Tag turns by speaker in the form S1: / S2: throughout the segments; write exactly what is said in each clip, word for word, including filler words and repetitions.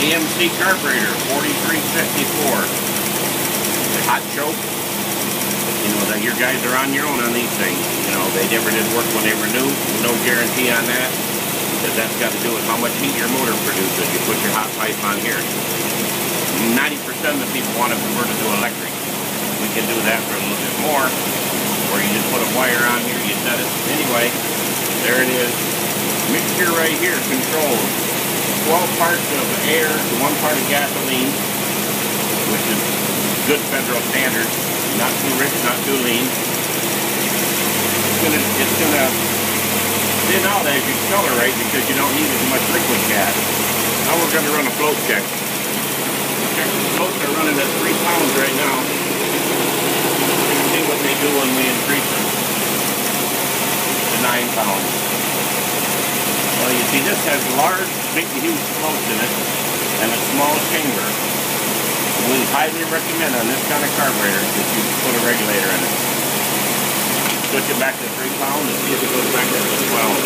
S1: M C carburetor, forty-three fifty-four. The hot choke. You know, that your guys are on your own on these things. You know, they never did work when they were new. No guarantee on that. Because that's got to do with how much heat your motor produces. You put your hot pipe on here. ninety percent of the people want to convert it to electric. We can do that for a little bit more. Or you just put a wire on here, you set it. Anyway, there it is. Mixture right here controls twelve parts of air to one part of gasoline, which is good federal standard. Not too rich, not too lean. It's gonna, it's gonna thin out as you accelerate because you don't need as much liquid gas. Now we're gonna run a float check. Check the floats are running at three pounds right now. Let's see what they do when we increase them to nine pounds. Well, you see, this has large, big, huge floats in it and a small chamber. We highly recommend on this kind of carburetor that you put a regulator in it. Switch it back to three pounds and see if it goes back up to twelve.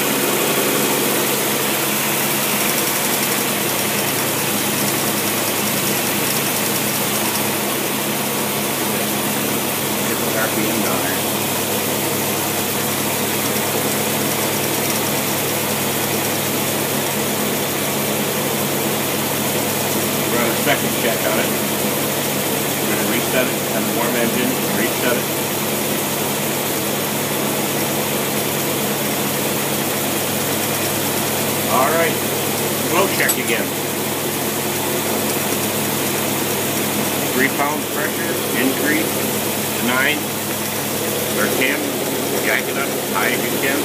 S1: Get the R P M down there. Run a second check on it. Reset it, have a warm engine, reset it. Alright, flow check again. Three pounds pressure, increase to nine, or ten, jack it up as high as you can.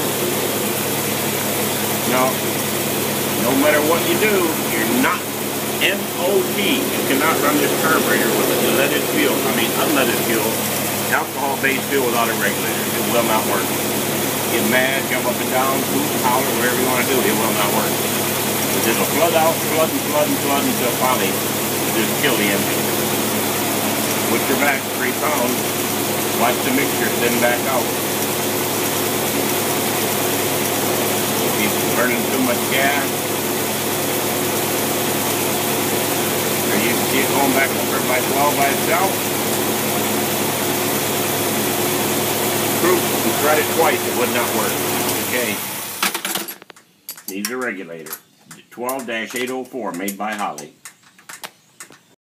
S1: Now, no matter what you do, you're not M O T. You cannot run this carburetor with a leaded fuel, I mean unleaded fuel, alcohol-based fuel without a regulator. It will not work. Get mad, jump up and down, hoot and holler, whatever you want to do, it will not work. Because it'll flood out, flood and flood and flood until finally just kill the engine. Put your back three pounds, watch the mixture thin back out. Keep burning too much gas. You can see it going back up by twelve by itself. Proof, we tried it twice, it would not work. Okay. Needs a regulator. twelve dash eight oh four, made by Holly.